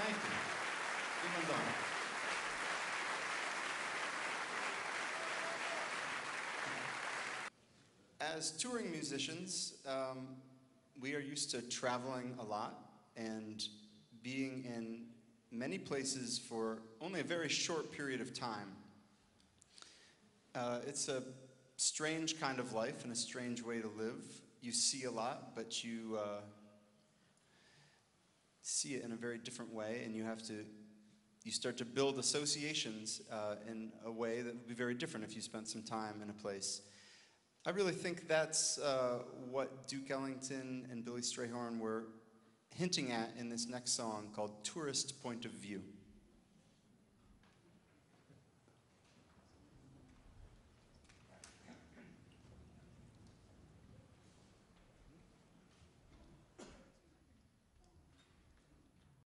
Thank you. Even done. As touring musicians, we are used to traveling a lot and being in many places for only a very short period of time. It's a strange kind of life and a strange way to live. You see a lot, but you see it in a very different way, and you start to build associations in a way that would be very different if you spent some time in a place. I really think that's what Duke Ellington and Billy Strayhorn were hinting at in this next song called Tourist Point of View.